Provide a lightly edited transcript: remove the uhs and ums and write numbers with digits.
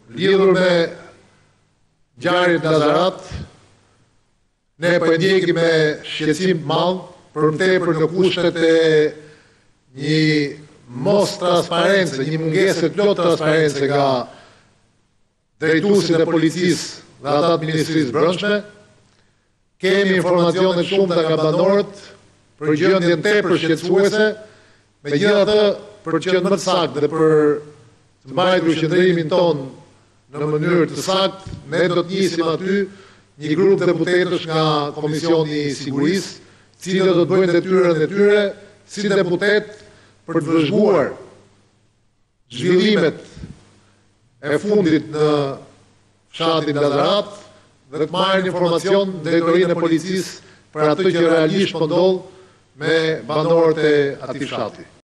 lidhur me ngjarjet në Lazarat, ne po e ndjekim me shqetësim të madh, përtepër në kushtet e një mos transparence, një mungesë plot transparence nga drejtuesit e policisë dhe ata të Ministrisë Brendshme. Kemi informacione të shumta nga banorët për gjendjen tepër shqetësuese, megjithatë, për të qenë më të saktë dhe për të mbajtur qëndrimin ton në mënyrë të saktë, ne do të nisim aty një grup deputetësh nga Komisioni i Sigurisë, cilët do të bëjnë detyrën e tyre si deputet për të vëzhguar zhvillimet e fundit në fshatin Lazarat dhe të marrin informacion në drejtorinë e policisë për atë që realisht po ndodh me banorët e atij fshati.